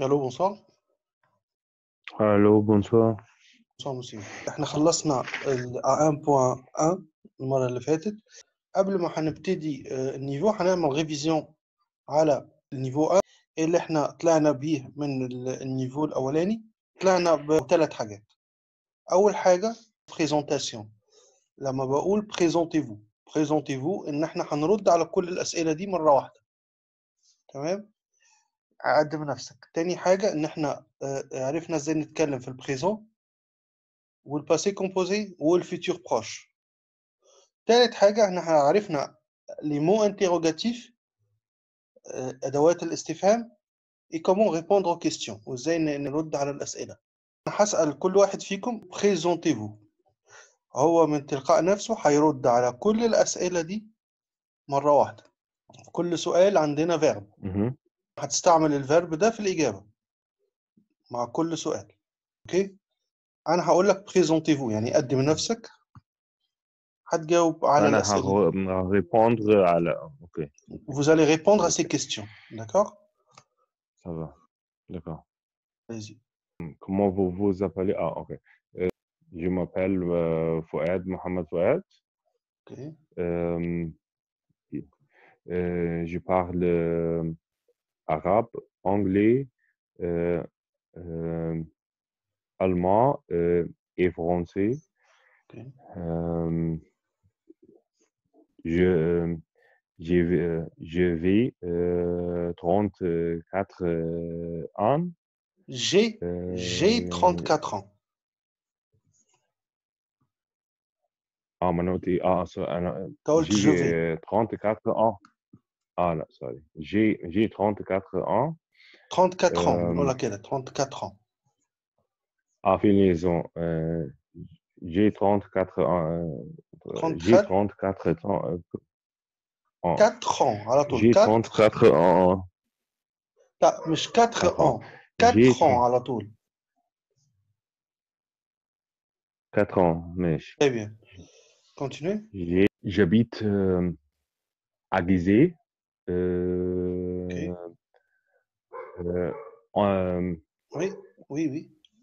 الو بونسوار. الو بونسوار. بونسوار مسيو. احنا خلصنا ال 1.1 المرة اللي فاتت. قبل ما هنبتدي النيفو هنعمل ريفيزيون على النيفو 1 اللي احنا طلعنا بيه من النيفو الأولاني. طلعنا بثلاث حاجات. أول حاجة بريزونتاسيون. لما بقول بريزونتيفو إن احنا هنرد على كل الأسئلة دي مرة واحدة. تمام؟ قدم نفسك. تاني حاجة إن احنا عرفنا ازاي نتكلم في البريزون والباسي كومبوزي والفيتور بروش. تالت حاجة احنا عرفنا لي مو انتيروغاتيف، أدوات الاستفهام، et comment répondre aux questions، وازاي نرد على الأسئلة. أنا هسأل كل واحد فيكم بريزونتيفو، هو من تلقاء نفسه هيرد على كل الأسئلة دي مرة واحدة. كل سؤال عندنا فيرب، هتستعمل الفيرب ده في الإجابة مع كل سؤال. اوكي، أنا هقول لك بريزونتيفو يعني قدم نفسك، هتجاوب على أنا الأسئلة. répondre على OK. Vous allez répondre à ces questions, d'accord? Ça va. D'accord. Vas-y. Comment vous vous appelez? Ah, OK. Je m'appelle Fouad, Mohamed Fouad. Ok. Je parle arabe, anglais, allemand et français. Ok. Je vais 34 ans. J'ai 34 ans. Ah, maintenant, Je vais. j'ai 34 ans. Ah, là, sorry. J'ai 34 ans. 34 ans. On l'a quelle 34 ans. Ah, finaison. J'ai 34 ans. J'ai 34 ans. 4 ans. Alors, J'ai 34 ans. لا مش 4 ans. 4 ans على طول. 4 ans, ماشي. Très bien. Continuez. J'habite à Gizeh. Ok. Oui, oui, oui.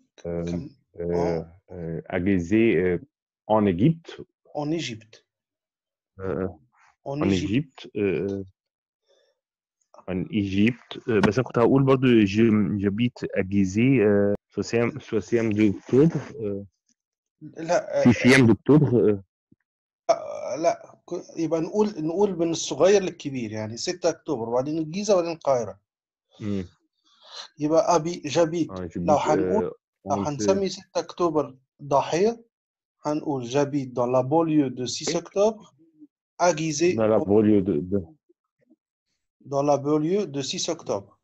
À Gizeh, en Égypte. En Égypte. En Égypte. En Égypte. بس أنا كنت هقول برضو j'habite à Gizeh 60 d'octobre. لا 6 d'octobre. لا يبقى نقول من الصغير للكبير، يعني 6 اكتوبر وبعدين الجيزه وبعدين القاهره. يبقى جابيت. لو هنقول لو هنسمي 6 اكتوبر ضاحيه هنقول جابيت dans la banlieue de 6 octobre à Gizeh. Dans la banlieue dans la banlieue de 6 octobre.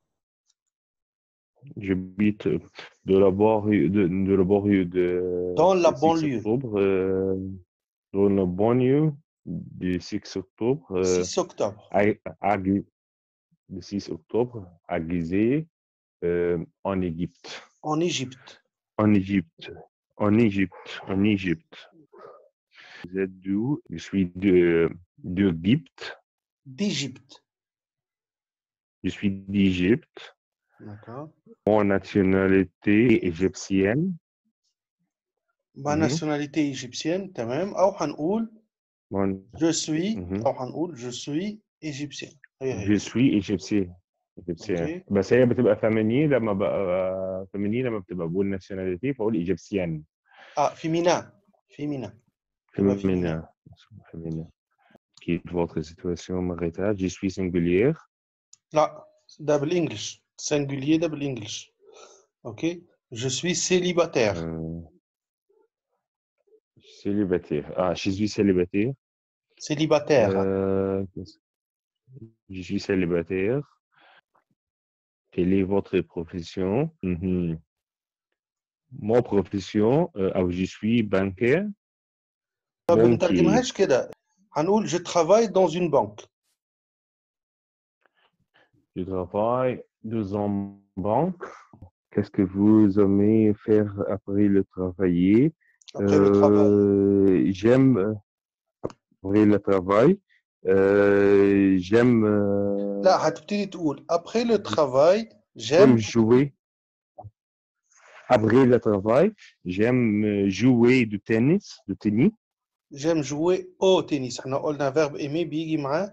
J'habite de la banlieue de dans la 6 banlieue. octobre. Dans la banlieue du 6 octobre. 6 octobre. Le 6 octobre à Gizeh, en Égypte. En Égypte. En Égypte. En Égypte. En Égypte. Vous êtes d'où? Je suis d'Égypte. D'Égypte. Je suis d'Égypte. D'accord. Mon nationalité égyptienne. Ma nationalité égyptienne, تمام. أو هنقول je suis أو هنقول je suis égyptien. Je suis égyptien. Okay. بس هي بتبقى فيمينين لما بقى فيمينين لما بتبقى بقول ناسيوناليتي فاقول ايجيبسيان. féminin. Féminin. Qui est votre situation maritale? Je suis singulière. لا ده بالانجلش. singulier ده بالانجلش. اوكي. je suis célibataire. Célibataire. Ah, je suis célibataire. Célibataire. Je suis célibataire. Quelle est votre profession? Mon profession, je suis bancaire. ما بنترجمهاش كده، هنقول je travaille dans une banque. Je travaille dans une banque. Qu'est-ce que vous aimez faire après le travail? Après le travail. J'aime après le travail. J'aime. لا هتبتدي تقول après le travail j'aime jouer. Après le travail, j'aime jouer du tennis, de tennis. j'aime jouer au tennis. احنا قلنا verbe aimer بيجي معاه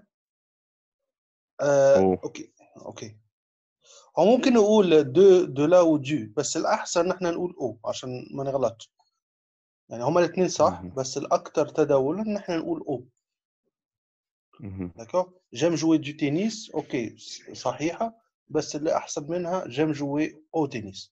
Oh. اوكي اوكي. او ممكن نقول دو لا ودو، بس الاحسن احنا نقول او عشان ما نغلطش. يعني هما الاثنين صح، Mhm. بس الاكثر تداولا ان احنا نقول او. Mhm. داكور، جيم جوي دو تنس اوكي صحيحه، بس اللي احسن منها جيم جوي او تنس.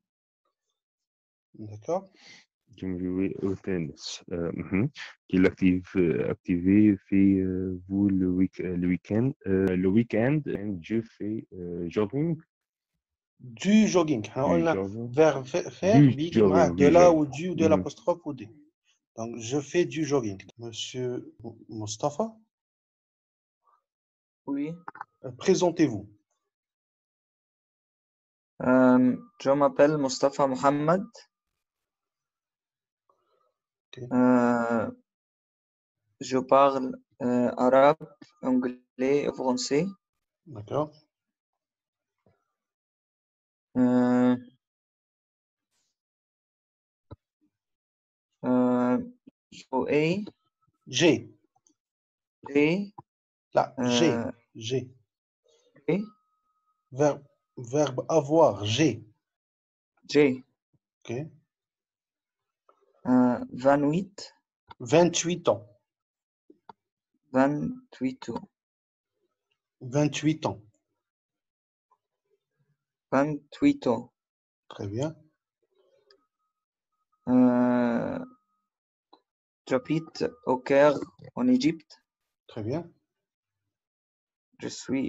داكور. J'aime jouer au tennis. Quelle activité faites-vous le week-end? Le week-end, je fais jogging. Du jogging احنا Du قلنا jogging. فير فير Du بيجي معاه jogging. دو Du لا jogging. ودو ودو Mhm. l'apostrophe ودي. Donc je fais du jogging. Monsieur Mustafa, Oui. présentez-vous. Je m'appelle Mustafa Mohammed. Ok. Je parle arabe, anglais et français. D'accord. jouer, J'ai. G, Là, j'ai. J'ai. G, Verbe avoir. J'ai. G, Ok. 28, 28 ans. 28 ans, 28 ans. 28 ans. Très bien. J'habite au Caire, en Égypte. Très bien. Je suis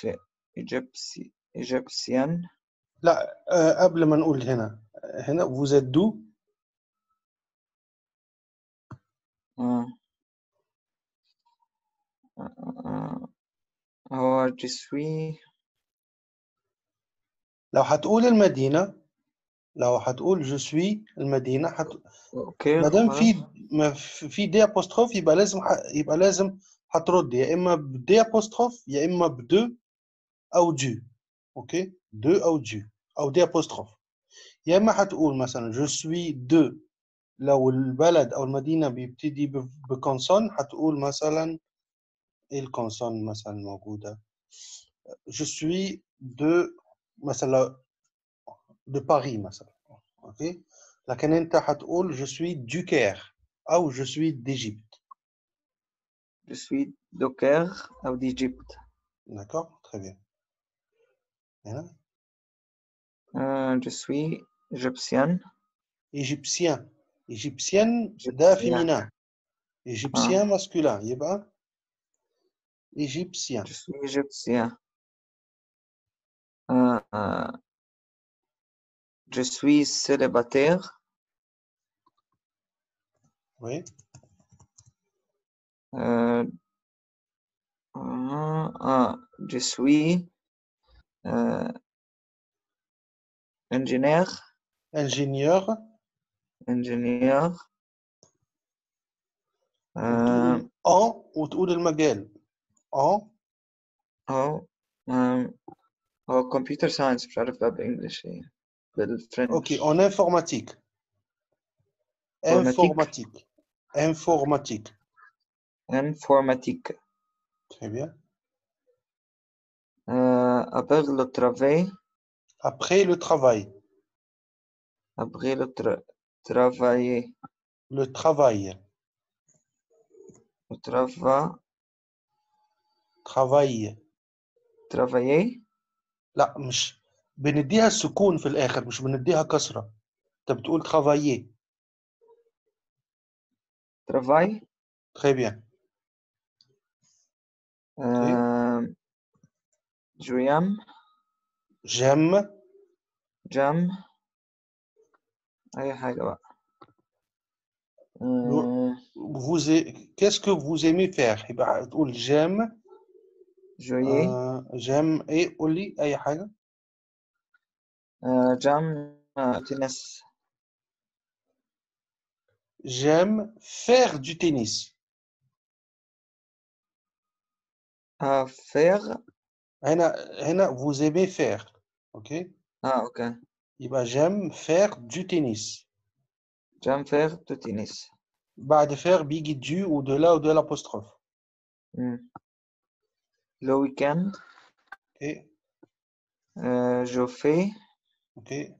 égyptienne. لا قبل ما نقول هنا vous êtes d'où؟ Je suis لو هتقول المدينة، لو هتقول je suis المدينة au Caire. ما دام في دي apostrophe يبقى لازم هترد يا إما بدي apostrophe يا إما بدو أو دو. أوكي، دو أو دو أو دي apostrophe. يا إما هتقول مثلا je suis de، لو البلد أو المدينة بيبتدي بكونسون هتقول مثلا إيه الكونسون مثلا موجودة؟ je suis de مثلا de Paris مثلا. اوكي، لكن انت هتقول je suis du Caire او je suis d'Égypte. Je suis du Caire ou d'Égypte. D'accord, très bien. هنا Je suis égyptienne. égyptien. égyptienne ده féminin. égyptien masculin يبقى égyptien. Je suis égyptien. Je suis célibataire. Oui. Je suis ingénieur. ingénieur. ingénieur. وتقول وتقول المجال هو computer science، مش عارف بقى بالانجلش ايه بالفرنش. اوكي en informatique. informatique. informatique. informatique. Très bien. Après le travail. Après le travail. Après le travailler. Le travail. Le travail. travailler. لا مش بنديها السكون في الآخر، مش بنديها كسرة. أنت بتقول travailler. Travail. Très bien. j'aime. j'aime. أي حاجة بقى. Qu'est-ce que vous aimez faire؟ يبقى تقول j'aime. jouer. j'aime إيه؟ قول لي أي حاجة. j'aime tennis. j'aime faire du tennis. faire. هنا vous aimez faire. OK. OK. يبقى j'aime faire du tennis. j'aime faire du tennis. بعد faire بيجي du ou de là ou de l'apostrophe. Le week-end, اوكي je fais اوكي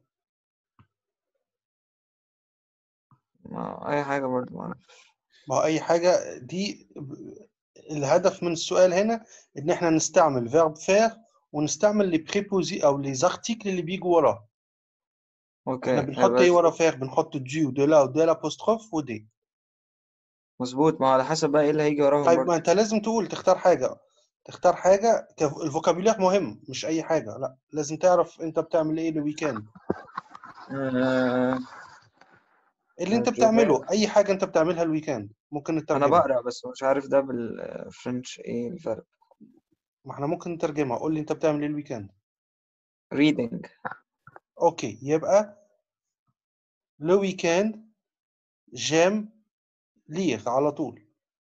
أي حاجة برضه معرفش. ما هو اي حاجه دي الهدف من السؤال هنا ان احنا نستعمل verb faire ونستعمل لي بريبوزي او لي زارتيكل اللي بيجوا وراه. احنا أوكي بنحط هيبقى ايه ورا faire؟ بنحط du ودو لا ودو l'apostrophe ودي. مظبوط، ما على حسب بقى إيه اللي هيجي وراهم طيب ما برضه. انت لازم تقول تختار حاجه. الفوكابيلار مهم مش اي حاجه، لا لازم تعرف انت بتعمل ايه الويكند. آه، اللي انت je vais. بتعمله اي حاجه انت بتعملها الويكند ممكن أنا نترجمها. بقرأ بس مش عارف ده بالفرنش إيه الفرق. ما احنا ممكن نترجمها. قول لي انت بتعمل ايه الويكند. reading. اوكي يبقى لو ويكند جيم ليغ على طول.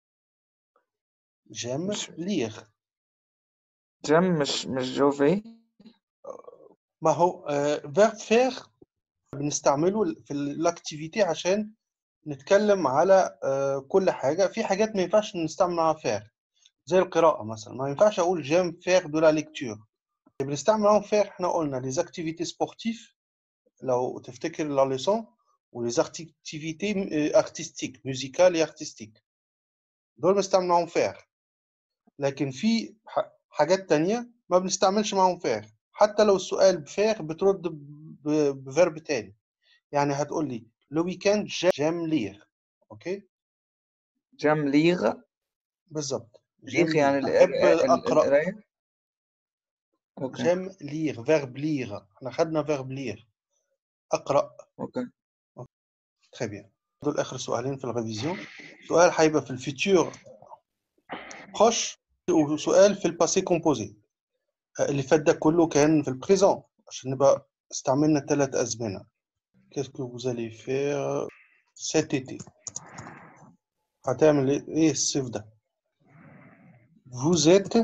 جيم مش ليغ. جيم مش جوفي. ما هو فيرب فيغ بنستعمله في الاكتيفيتي عشان نتكلم على كل حاجه. في حاجات ما ينفعش نستعمل معاها فيغ زي القراءه مثلا، ما ينفعش اقول جيم فيغ دو لا ليكتور. بنستعمل معاهم فيغ احنا قلنا لي زاكتيفيتي سبورتيف لو تفتكر لا ليسون، ولي زاكتيفيتي ارتستيك ميوزيكال ارتستيك دول بنستعمل معاهم فيغ. لكن في حاجات تانية ما بنستعملش معاهم فيغ. حتى لو السؤال بفيغ بترد بفيرب تاني. يعني هتقول لي لو ويكند جيم ليغ. اوكي جيم ليغ. بالظبط ليغ جيم يعني ليغ احب اقرا. القراية. أوكي. جيم ليغ فيرب ليغ، احنا خدنا فيرب ليغ اقرا. أوكي. تري بيان. دول اخر سؤالين في الريفيزيون. سؤال هيبقى في الفيتور بروش وسؤال في الباسي كومبوزي. اللي فات ده كله كان في البريزون عشان نبقى استعملنا 3 أزمنة. Qu'est-ce que vous allez faire cet été? هتعمل ايه الصيف ده؟ Vous êtes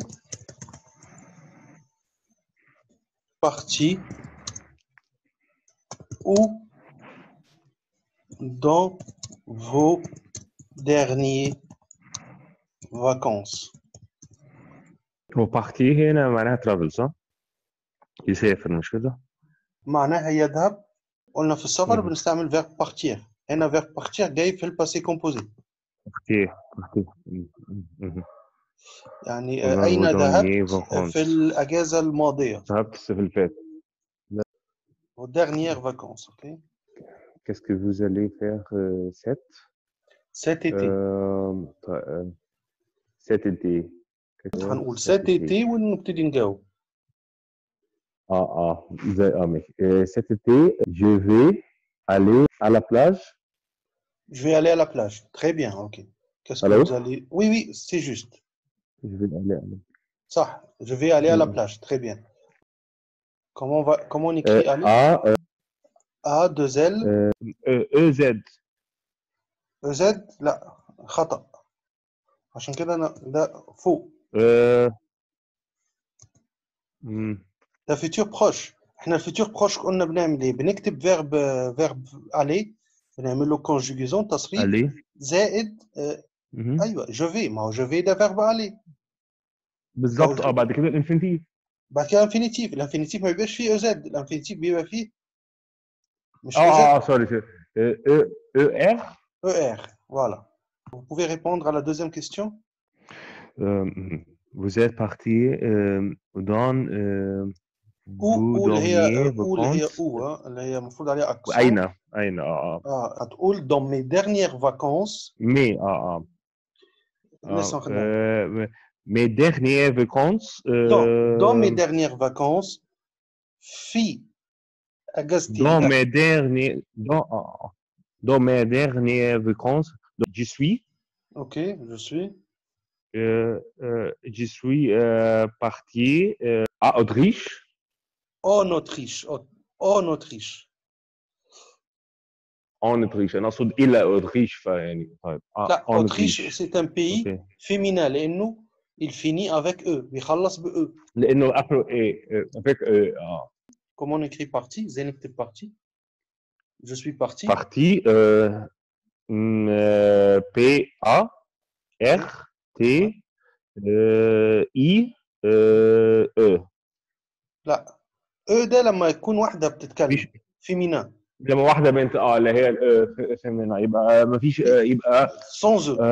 parti où dans vos dernières vacances? هو بارتي هنا معناها ترافل صح؟ يسافر مش كده؟ معناها يذهب. قلنا في السفر مهم. بنستعمل verb partir. هنا verb partir جاي في الباسي كومبوزي. بارتي مهم. يعني Dans أين vos ذهبت derniers في vacances. الأجازة الماضية؟ ذهبت الصيف اللي فات. Vos dernières vacances, ok? Qu'est-ce que vous allez faire Cet été. cet été. هنقول cet cet été. été ونبتدي نجاوب. ماشي. cet été, je vais aller à la plage. Je vais aller à la plage. Très bien, ok. Qu'est-ce que Allô? vous allez... Oui, oui, c'est juste. Je vais aller à Ça, je vais aller à la plage. Très bien. Comment on écrit aller? A, 2 L, EZ. E, Z. لا خطأ. عشان كده أنا ده فوق. ده فيتور بروش. احنا الفيتور بروش قلنا بنعمل ايه؟ بنكتب فيرب aller بنعمل له conjugaison تصريف aller. زائد ايوه جو في. ما هو جو في ده فيرب aller. بالظبط بعد كده الانفينيتيف. بعد كده انفينيتيف. الانفينيتيف ما بيبقاش فيه او زد. الانفينيتيف بيبقى فيه مش او زد. سوري. ER. ER, voilà. Vous pouvez répondre à la deuxième question. Vous êtes parti dans vos اللي هي derniers اللي هي vacances. اللي هي المفروض عليها أين اكسون. اه هتقول dans mes dernières vacances. مي لسه ما خدناش. mes dernières vacances. dans mes dernières vacances في اجازتي dans mes الاخيره. derniers dans mes dernières vacances. Donc, je suis Ok, je suis je suis parti à Autriche. en Autriche. En Autriche. en Autriche. أنا أقصد إلى أوتريش فيعني طيب لا en Autriche Autriche. c'est un pays Okay. féminin لانه il finit avec E بيخلص ب E. لأنه après avec comment on écrit partie زي نكتب partie je suis parti Partie P-A-R-T I E. لا ده لما يكون واحدة مفيش بتتكلم فيمينا لما واحدة بنت اللي هي فيمينا يبقى مفيش يبقى sans eux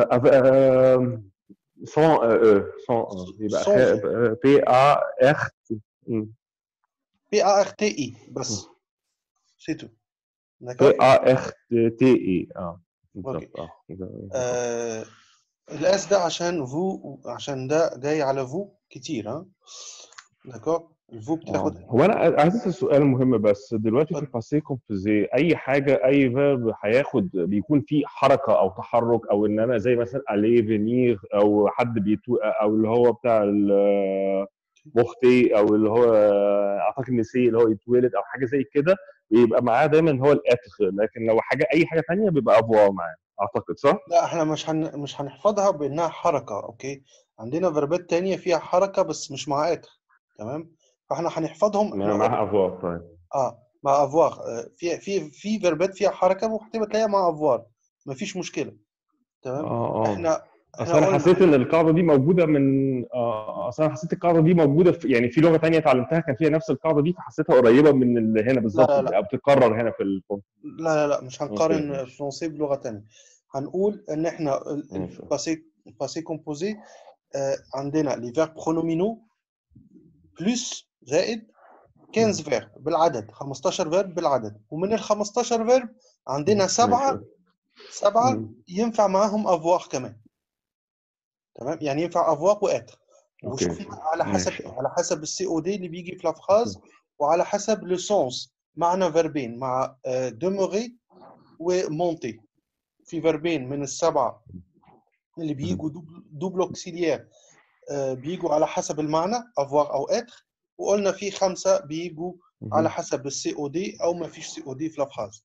sans sans يبقى sans eux P-A-R-T P-A-R-T-I بس c'est tout d'accord P-A-R-T-I اوكي بالظبط الاس ده عشان فو عشان ده جاي على فو كتير ها d'accord الفو بتاخد هو انا عايز اسال سؤال مهم بس دلوقتي في اتفضل. الباسيه كومبوزي اي حاجه اي فيرب هياخد بيكون فيه حركه او تحرك او ان انا زي مثلا الي فينير او حد او اللي هو بتاع بوختي او اللي هو اعتقد نسي اللي هو يتولد او حاجه زي كده بيبقى معاه دايما هو الاتر لكن لو حاجه اي حاجه ثانيه بيبقى افوار معاه اعتقد صح؟ لا احنا مش هنحفظها بانها حركه اوكي عندنا فيربات تانية فيها حركه بس مش مع اتر تمام فاحنا هنحفظهم احنا معاها افوار طيب مع افوار في فيربات فيها حركه وهتبقى تلاقيها مع افوار مفيش مشكله تمام احنا اصل انا قلنا حسيت ان القاعده دي موجوده من اصل انا حسيت القاعده دي موجوده في يعني في لغه ثانيه اتعلمتها كان فيها نفس القاعده دي فحسيتها قريبه من اللي هنا لا بالظبط لا لا او بتتكرر هنا في الفرن. مش اوكي هنقارن ماشي فرنسي بلغه تانية هنقول ان احنا ماشي الباسي كومبوزي عندنا لي فيرب برونومينو بلس زائد 15 فيرب بالعدد 15 فيرب بالعدد ومن ال 15 فيرب عندنا ماشي سبعة ينفع معاهم افواغ كمان تمام يعني ينفع افواغ واتر اوكي وشوفنا على حسب ماشي على حسب السي او دي اللي بيجي في الافراز وعلى حسب لو سونس معنا فيربين مع دوموري ومونتي في فيربين من السبعة اللي بيجوا دوبل اوكسيليير بيجوا على حسب المعنى افواغ او اتر وقلنا في 5 بيجوا على حسب السي او دي او ما فيش سي او دي في الافراز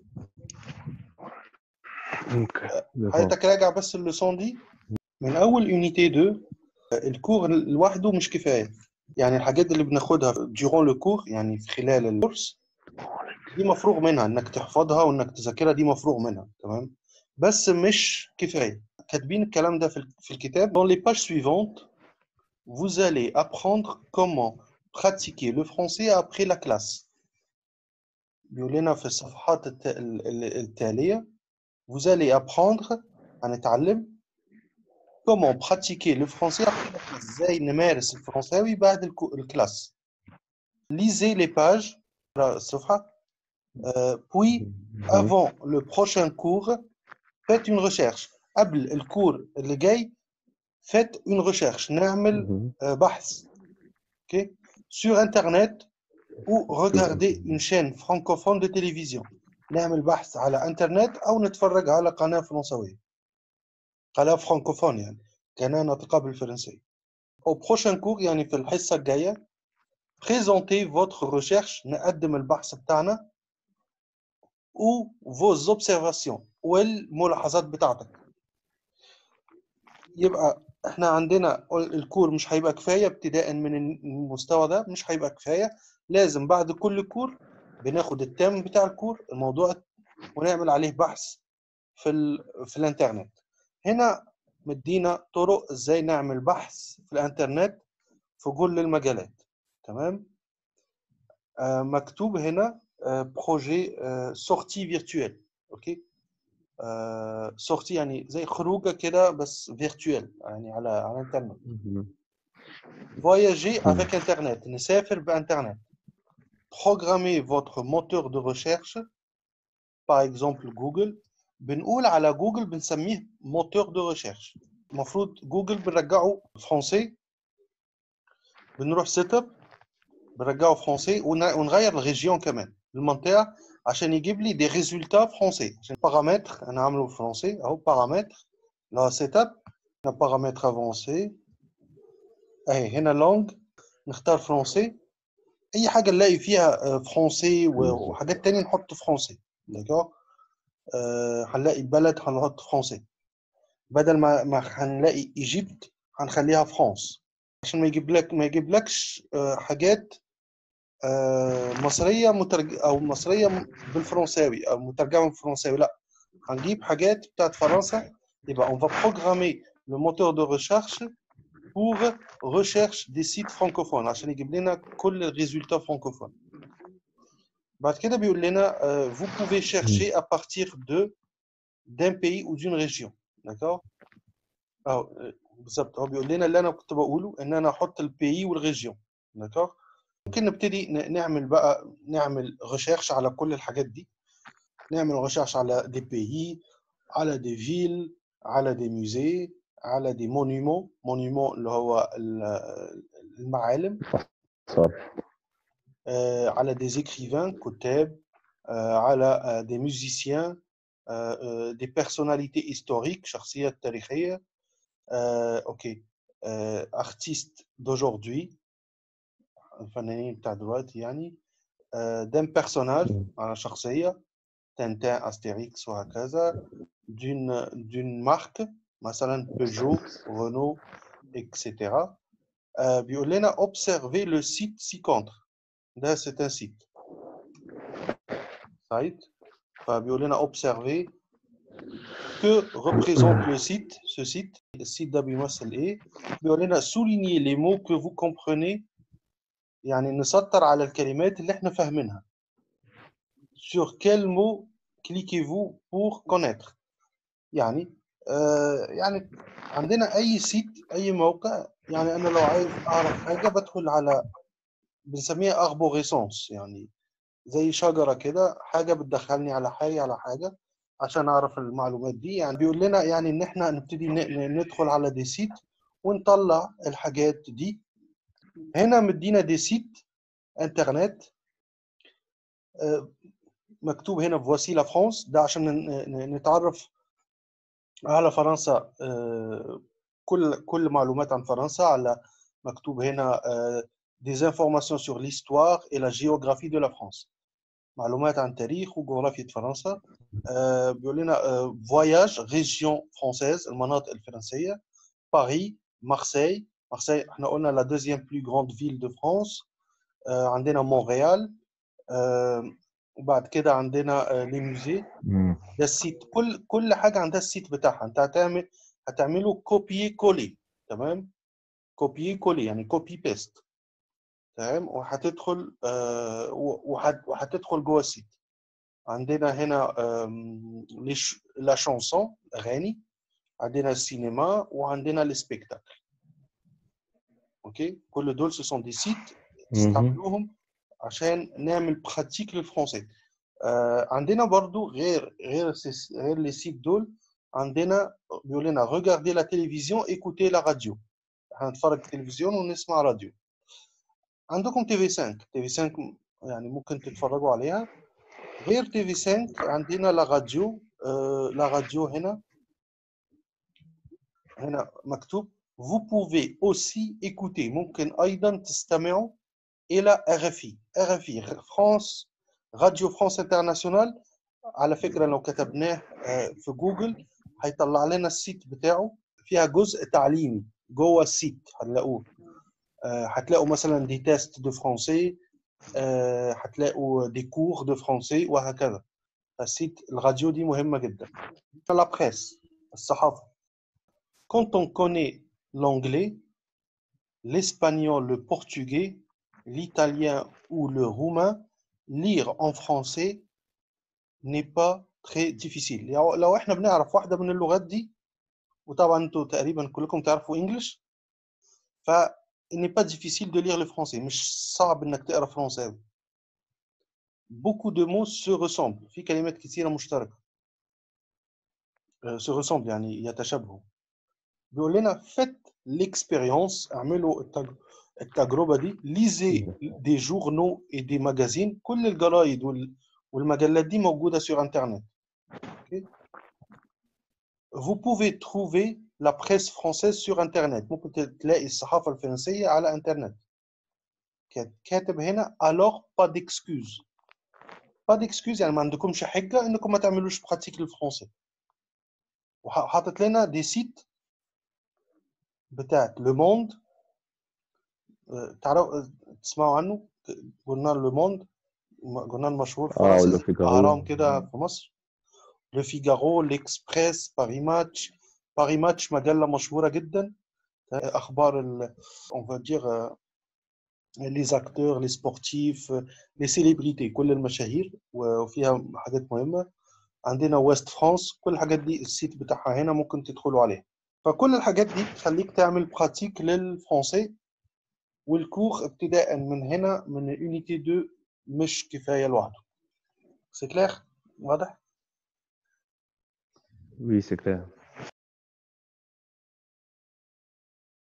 حضرتك راجع بس الليسون دي من اول يونيتي 2 الكور لوحده مش كفايه يعني الحاجات اللي بناخدها durant لو كور يعني في خلال الكورس دي مفروغ منها انك تحفظها وانك تذاكرها دي مفروغ منها تمام بس مش كفايه كاتبين الكلام ده في الكتاب dans les pages suivantes vous allez apprendre comment pratiquer le français après la classe بيقول لنا في الصفحات التاليه vous allez apprendre هنتعلم comment pratiquer le français après la classe ازاي نمارس الفرنساوي بعد الكلاس lisez les pages الصفحة puis avant le prochain cours faites une recherche قبل الكور اللي جاي faites une recherche نعمل بحث okay sur internet ou regardez une chaîne francophone de télévision نعمل بحث على انترنت او نتفرج على قناة فرنسوية قناة فرانكوفون يعني قناة ناطقة بالفرنسية au prochain cours يعني في الحصة الجاية présentez votre recherche نقدم البحث بتاعنا ou vos observations والملاحظات بتاعتك يبقى احنا عندنا الكور مش هيبقى كفاية ابتداء من المستوى ده مش هيبقى كفاية لازم بعد كل كور بناخد التام بتاع الكور الموضوع ونعمل عليه بحث في الانترنت هنا مدينا طرق ازاي نعمل بحث في الانترنت في كل المجالات تمام مكتوب هنا بروجي سورتي فيرتوال اوكي سورتي يعني زي خروجه كده بس فيرتوال يعني على الانترنت voyager avec internet نسافر بانترنت programmer votre moteur de recherche par exemple جوجل بنقول على جوجل بنسميه موتور دو ريشيرش المفروض جوجل بنرجعه فرنسي بنروح سيت اب بنرجعه فرنسي ونغير الريجيون كمان المنطقه عشان يجيب لي دي ريزولتا فرنسي عشان بارامتر انا عامله فرنسي اهو بارامتر لا سيت اب هنا بارامتر افونسي اهي هنا لونج نختار فرنسي اي حاجه نلاقي فيها فرنسي وحاجات تانية نحط فرنسي داكور هنلاقي بلد هنحط فرنسي بدل ما هنلاقي ايجيبت هنخليها فرنسا عشان ما يجيبلكش حاجات مصريه او مصريه بالفرنساوي او مترجمه بالفرنساوي، لا هنجيب حاجات بتاعت فرنسا. يبقى on va programmer le moteur de recherche pour recherche des sites francophones عشان يجيب لنا كل الريزولتا فرانكوفون. بعد كده بيقول لنا vous pouvez chercher à partir d'un pays ou d'une région. d'accord. بالظبط هو بيقول لنا اللي انا كنت بقوله ان انا احط البي والريجيون. d'accord. ممكن نبتدي نعمل ريشيرش على كل الحاجات دي. نعمل ريشيرش على دي بي، على دي فيل، على دي موزي، على دي مونيمون اللي هو المعالم، على دي زيكريفان كتاب، على دي موزيسيان، دي بيرسوناليتي هيستوريك شخصيات تاريخيه، اوكي، ارتيست دوجوردي الفنانين بتاع دلوقتي يعني، دان بيرسوناج على شخصيه تنتان استيريكس وهكذا، دون مارك مثلا بيجو رونو اكسيتيرا. بيقول لنا observer le site ci-contre. ده c'est un site. فبيقول لنا observer que représente le site. ce site السيت ده بيمثل ايه؟ بيقول لنا souligner les mots que vous comprenez، يعني نسطر على الكلمات اللي احنا فاهمينها. sur quel mot cliquez-vous pour connaître. يعني يعني عندنا اي سيت اي موقع، يعني انا لو عايز اعرف حاجه بدخل على بنسميها اربوريسونس، يعني زي شجره كده، حاجه بتدخلني على حاجه عشان اعرف المعلومات دي. يعني بيقول لنا يعني ان احنا نبتدي ندخل على دي سيت ونطلع الحاجات دي. هنا مدينا دي سيت انترنت مكتوب هنا فواسي لا فرانس، ده عشان نتعرف على فرنسا، كل معلومات عن فرنسا. على مكتوب هنا des informations sur l'histoire et la géographie de la France، معلومات عن تاريخ وجغرافية فرنسا. بيقول لنا voyage région française، المناطق الفرنسية، باريس، مارسيل احنا قلنا la deuxième plus grande ville de France. عندنا مونريال، وبعد كده عندنا لي موزي. ده السيت، كل حاجه عندها السيت بتاعها. انت هتعمله كوبي كولي، تمام، كوبي كولي يعني كوبي بيست، تمام، وهتدخل وهتدخل جوه السيت. عندنا هنا لا شانسون اغاني، عندنا السينما، وعندنا السبيكتاكل. اوكي، كل دول سو سون دي سيت تستعملوهم عشان نعمل براتيك للفرنسي. عندنا برضو غير لي سيت دول، عندنا بيقول لنا regarder la télévision écouter la radio، هنتفرج التلفزيون ونسمع راديو. عندكم تي في 5 يعني ممكن تتفرجوا عليها. غير تي في 5 عندنا لا راديو هنا مكتوب vous pouvez aussi écouter، ممكن ايضا تستمعوا الى RFI فرانس، راديو فرانس انترناسيونال. على فكرة لو كتبناه في جوجل هيطلع لنا السيت بتاعه، فيها جزء تعليمي جوه السيت هنلاقوه. هتلاقوا مثلا دي تيست دو فرونسي، هتلاقوا دي كور دو فرونسي وهكذا. السيت الراديو دي مهمة جدا. لا بريس، الصحافة. quand on connaît l'anglais, l'espagnol, le portugais, l'italien ou le roumain, lire en français n'est pas très difficile. لو احنا بنعرف واحدة من اللغات دي، وطبعا انتوا تقريبا كلكم تعرفوا انجلش، ف n'est pas difficile de lire le français، مش صعب انك تقرا فرنساوي. beaucoup de mots se ressemblent، في كلمات كثيرة مشتركة. se ressemblent يعني يتشابهوا. بيقول لنا faites l'expérience، اعملوا التجربة دي. lisez des journaux et des magazines، كل الجرايد والمجلات دي موجودة sur internet. okay. vous pouvez trouver la presse française sur internet، ممكن تلاقي الصحافة الفرنسية على انترنت. كاتب هنا alors pas d'excuse، pas d'excuse يعني ما عندكمش حجة انكم ما تعملوش براتيك للفرنسي. وحاطط لنا دي سيت بتاعت لو موند، تعالوا تسمعوا عنه. قلنا لو موند، قلنا المشهور اه فرنسي ولا زي في اهرام كارو. كده في مصر، لو فيجارو، ليكسبريس، باري ماتش. باري ماتش مجله مشهوره جدا، اخبار اون فا دير لي زاكتور، لي سبورتيف، لي سيليبريتي، كل المشاهير وفيها حاجات مهمه. عندنا ويست فرانس، كل الحاجات دي السيت بتاعها هنا ممكن تدخلوا عليه. فكل الحاجات دي تخليك تعمل براتيك للفرنسي، والكور ابتداء من هنا من يونيتي 2 مش كفايه لوحده. سي كلير؟ واضح؟ وي سي كلير.